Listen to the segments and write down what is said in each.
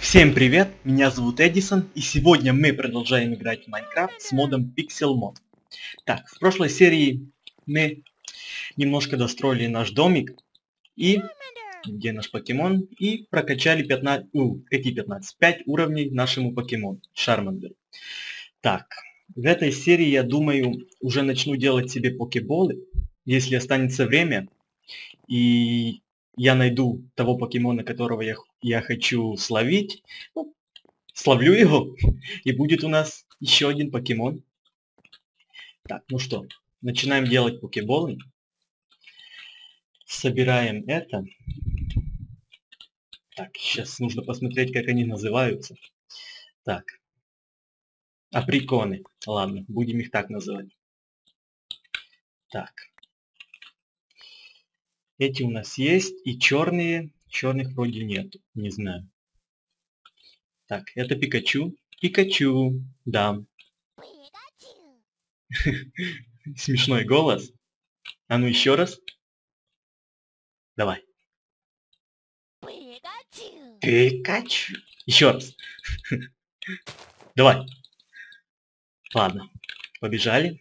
Всем привет, меня зовут Эдисон, и сегодня мы продолжаем играть в Майнкрафт с модом Pixelmon. Так, в прошлой серии мы немножко достроили наш домик, и где наш покемон, и прокачали 15, какие 15? 5 уровней нашему покемону, Шармандеру. Так, в этой серии, я думаю, уже начну делать себе покеболы, если останется время, и я найду того покемона, которого я хочу словить. Ну, словлю его, и будет у нас еще один покемон. Так, ну что, начинаем делать покеболы. Собираем это. Так, сейчас нужно посмотреть, как они называются. Так, априконы. Ладно, будем их так называть. Так. Эти у нас есть, и черные. Черных вроде нет, не знаю. Так, это Пикачу. Пикачу, да. Смешной голос. А ну еще раз. Давай. Пикачу. Еще раз. Давай. Ладно, побежали.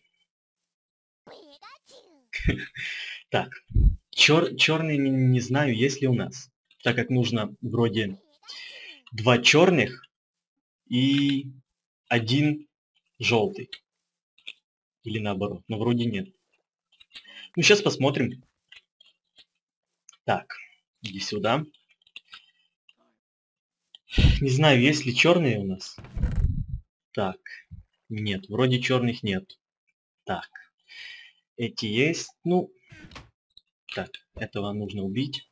Так, черный не знаю, есть ли у нас. Так как нужно вроде 2 черных и 1 желтый. Или наоборот, но вроде нет. Ну, сейчас посмотрим. Так, иди сюда. Не знаю, есть ли черные у нас. Так, нет, вроде черных нет. Так, эти есть. Ну, так, этого нужно убить.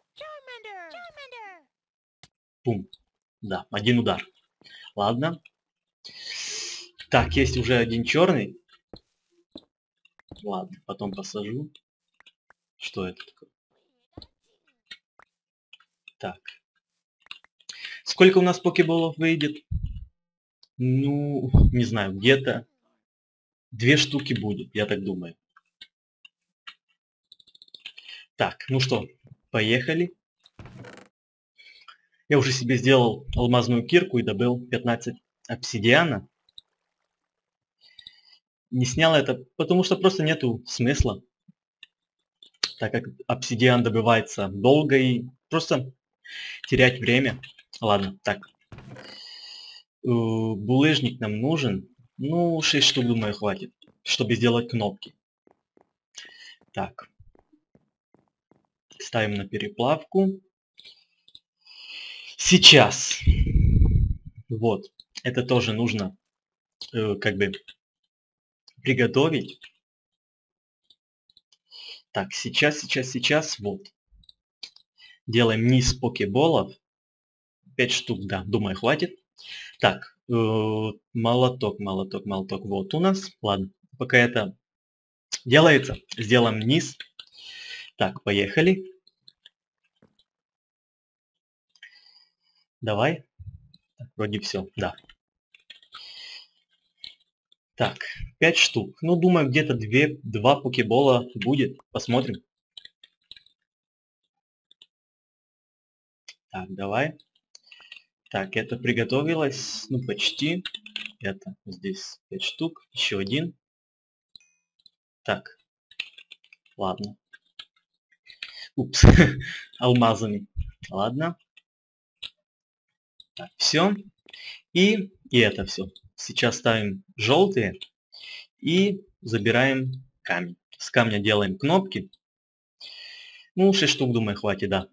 Пум. Да, 1 удар. Ладно. Так, есть уже 1 черный. Ладно, потом посажу. Что это такое? Так. Сколько у нас покеболов выйдет? Ну, не знаю, где-то 2 штуки будет, я так думаю. Так, ну что, поехали. Я уже себе сделал алмазную кирку и добыл 15 обсидиана. Не снял это, потому что просто нету смысла. Так как обсидиан добывается долго и просто терять время. Ладно, так. Булыжник нам нужен. Ну, 6 штук, думаю, хватит, чтобы сделать кнопки. Так. Ставим на переплавку. Сейчас. Вот. Это тоже нужно как бы приготовить. Так, сейчас. Вот. Делаем низ покеболов. 5 штук, да, думаю, хватит. Так, молоток. Вот у нас. Ладно, пока это делается, сделаем низ. Так, поехали. Давай. Так, вроде все, да. Так, 5 штук. Ну, думаю, где-то 2 покебола будет. Посмотрим. Так, давай. Так, это приготовилось. Ну, почти. Это здесь 5 штук. Еще 1. Так, ладно. Упс, алмазами. Ладно. Так, все. И это все. Сейчас ставим желтые и забираем камень. С камня делаем кнопки. Ну, 6 штук, думаю, хватит, да.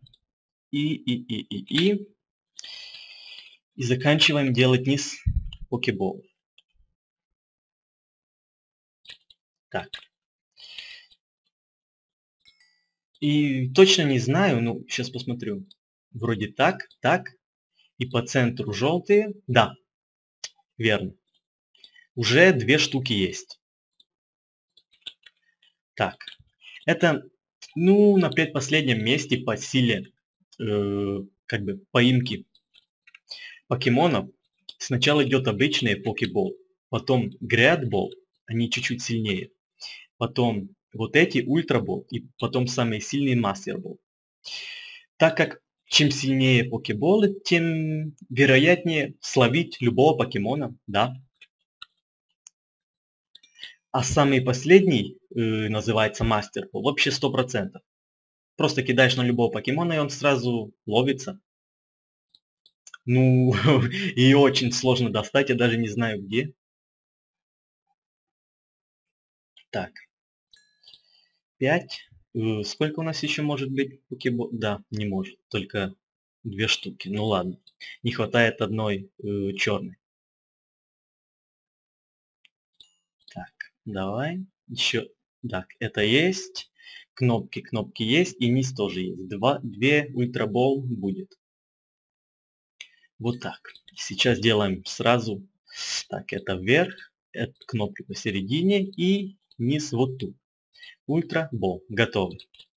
И заканчиваем делать низ покебол. Так. И точно не знаю, ну, сейчас посмотрю. Вроде так. И по центру желтые. Да, верно. Уже 2 штуки есть. Так. Это, ну, на предпоследнем месте по силе, как бы, поимки покемонов. Сначала идет обычный покебол, потом грядбол, они чуть-чуть сильнее. Потом вот эти ультрабол и потом самый сильный мастербол. Так как Чем сильнее покеболы, тем вероятнее словить любого покемона, да. А самый последний называется мастербол, вообще 100%. Просто кидаешь на любого покемона, и он сразу ловится. Ну, и очень сложно достать, я даже не знаю где. Так, 5. Сколько у нас еще может быть покебол? Да, не может, только 2 штуки. Ну ладно, не хватает одной черной. Так, давай еще. Так, это есть. Кнопки есть, и низ тоже есть. 2 ультрабол будет. Вот так. Сейчас делаем сразу. Так, это вверх, это кнопки посередине и низ вот тут. Ультрабол. Готово.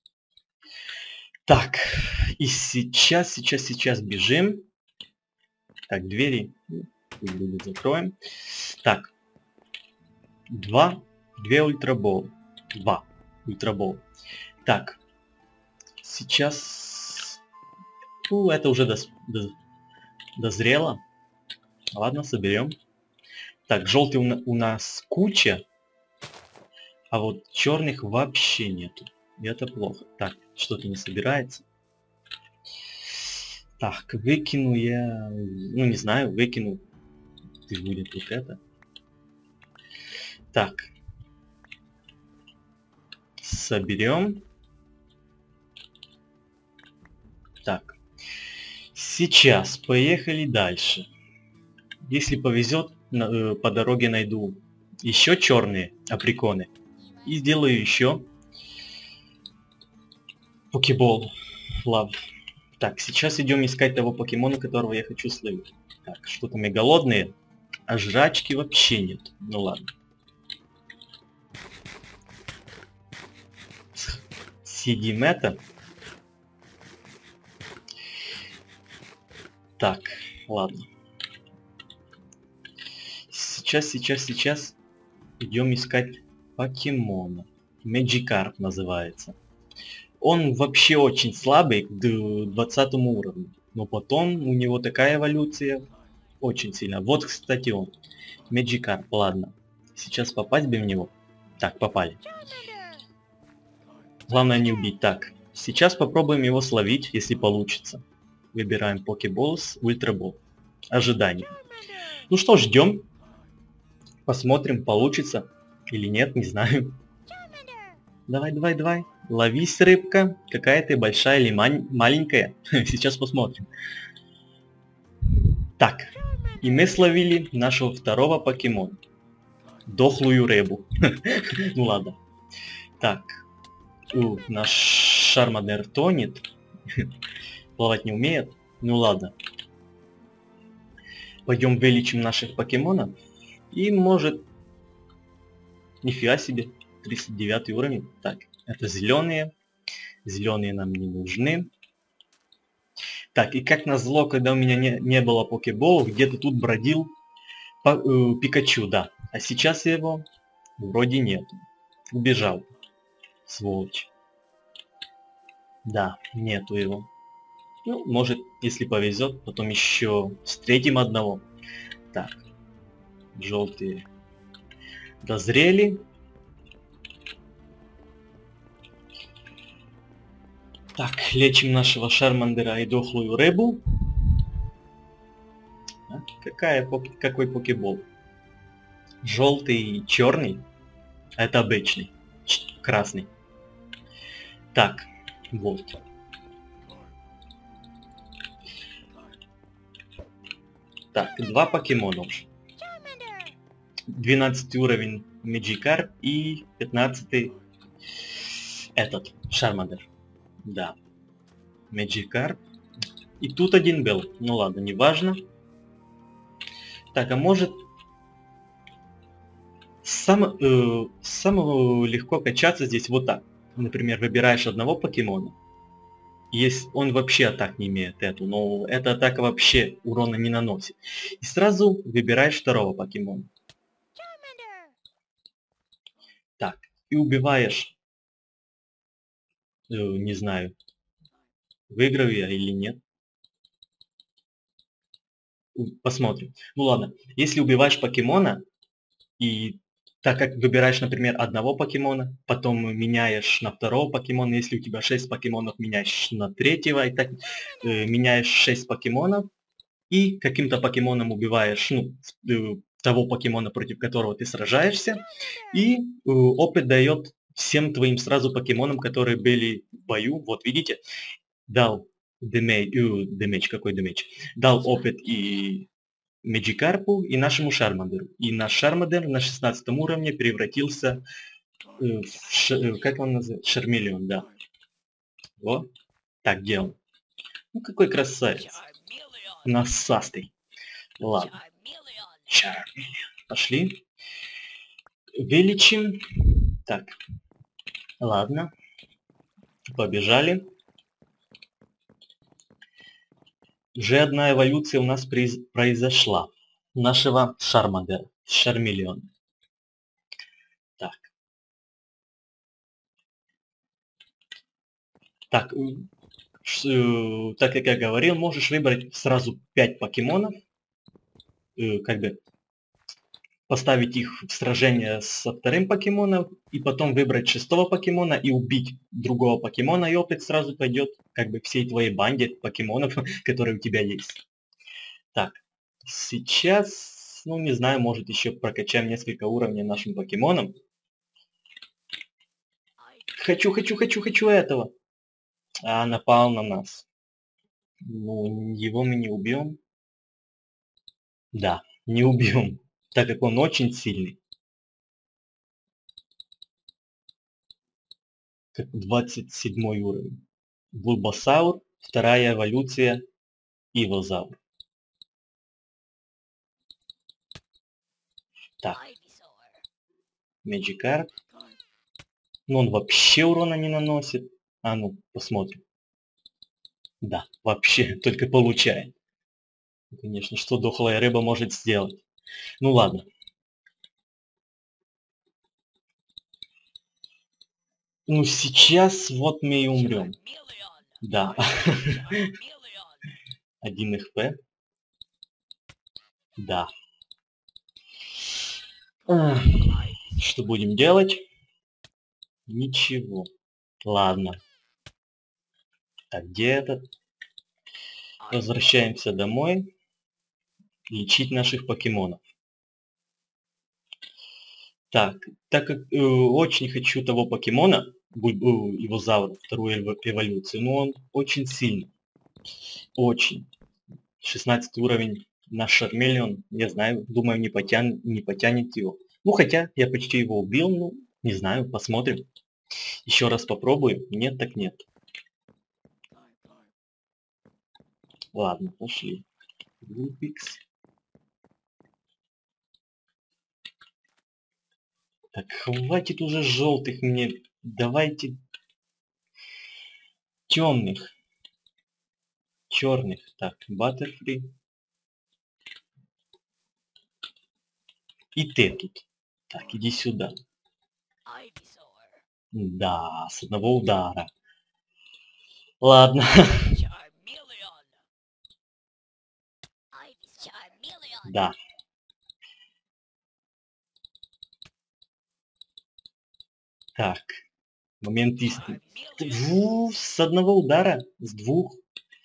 Так, и сейчас бежим. Так, двери закроем. Так, 2 ультрабол. 2 ультрабол. Так, сейчас... это уже дозрело. Ладно, соберем. Так, желтый у нас куча, а вот черных вообще нету. И это плохо. Так, что-то не собирается. Так, выкину я... Ну, не знаю, выкину. Ты будет вот это. Так. Соберем. Так. Сейчас поехали дальше. Если повезет, по дороге найду еще черные априконы. И сделаю еще покебол. Лав. Так, сейчас идем искать того покемона, которого я хочу словить. Так, что-то мы голодные, а жрачки вообще нет. Ну ладно. Съедим это. Так, ладно. Сейчас идем искать покемона. Magikarp называется. Он вообще очень слабый к 20 уровню. Но потом у него такая эволюция очень сильно. Вот, кстати, он. Magikarp, ладно. Сейчас попасть бы в него. Так, попали. Главное не убить. Так, сейчас попробуем его словить, если получится. Выбираем Pokeballs, Ультрабол. Ожидание. Ну что, ждем. Посмотрим, получится или нет, не знаю. Давай. Ловись, рыбка. Какая ты, большая или маленькая? Сейчас посмотрим. Так, и мы словили нашего второго покемона. Дохлую рыбу. Ну ладно. Так, наш Шармадер тонет. Плавать не умеет. Ну ладно. Пойдем вылечим наших покемонов. И может... Нифига себе. 39 уровень. Так, это зеленые. Зеленые нам не нужны. Так, и как назло, когда у меня не было покеболов, где-то тут бродил Пикачу, да. А сейчас его вроде нет. Убежал. Сволочь. Да, нету его. Ну, может, если повезет, потом еще встретим одного. Так, желтые дозрели. Так, лечим нашего Шармандера и дохлую рыбу. А, какой покебол? Желтый и черный. Это обычный. Красный. Так, вот. Так, 2 покемона уже. 12 уровень Magikarp и 15 этот, Шармандер. Да. Magikarp. И тут один был. Ну ладно, неважно. Так, а может... Самого легко качаться здесь вот так. Например, выбираешь одного покемона. Есть, он вообще атак не имеет эту, но эта атака вообще урона не наносит. И сразу выбираешь второго покемона. Так, и убиваешь, не знаю, Выиграю я или нет. Посмотрим. Ну ладно. Если убиваешь покемона, и так как выбираешь, например, одного покемона, потом меняешь на второго покемона, если у тебя 6 покемонов, меняешь на третьего, и так меняешь 6 покемонов, и каким-то покемоном убиваешь, ну, того покемона, против которого ты сражаешься, и опыт дает всем твоим сразу покемонам, которые были в бою. Вот видите, дал демедж, какой демедж? Дал опыт и Меджикарпу, и нашему Шармандеру. И наш Шармандер на 16 уровне превратился как он называется? Шармелион, да. Вот. Так делал. Ну какой красавец. Насастый. Ладно. Шармелион. Пошли. Вылечим. Так. Ладно. Побежали. Уже одна эволюция у нас произошла. Нашего Шармандера. Шармелион. Так. Так, так как я говорил, можешь выбрать сразу 5 покемонов, как бы поставить их в сражение со вторым покемоном, и потом выбрать 6-го покемона и убить другого покемона, и опыт сразу пойдет как бы всей твоей банде покемонов, которые у тебя есть. Так, сейчас, ну не знаю, может еще прокачаем несколько уровней нашим покемонам. Хочу этого! А, напал на нас. Ну, его мы не убьем. Да, не убьем, так как он очень сильный. Как 27 уровень. Булбасаур, вторая эволюция, Ивозаур. Так, Меджикарп. Ну он вообще урона не наносит. А ну, посмотрим. Да, вообще, только получает. Конечно, что дохлая рыба может сделать. Ну ладно. Ну сейчас вот мы и умрем. Да. 1 хп. Да. Что будем делать? Ничего. Ладно. Так, где этот? Возвращаемся домой. Лечить наших покемонов. Так, так как очень хочу того покемона, его завр, вторую эволюцию, но он очень сильный. Очень. 16 уровень наш Шармелион, не знаю, думаю, не потянет его. Ну, хотя я почти его убил, ну, не знаю, посмотрим. Еще раз попробую. Нет, так нет. Ладно, пошли. Лупикс. Так, хватит уже желтых мне. Давайте темных. Черных. Так, Баттерфри. И ты тут. Так, иди сюда. Да, с одного удара. Ладно. Да. Так. Момент истины. С одного удара? С двух?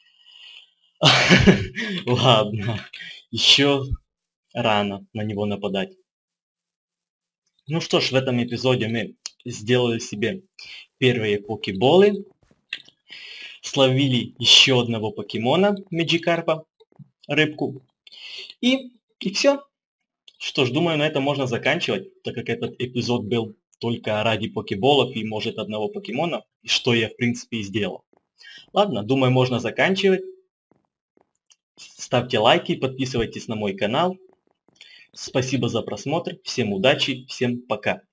Ладно. Еще рано на него нападать. Ну что ж, в этом эпизоде мы сделали себе первые покеболы. Словили еще одного покемона, Меджикарпа, рыбку. И все. Что ж, думаю, на этом можно заканчивать, так как этот эпизод был только ради покеболов и, может, одного покемона, что я, в принципе, и сделал. Ладно, думаю, можно заканчивать. Ставьте лайки, подписывайтесь на мой канал. Спасибо за просмотр, всем удачи, всем пока.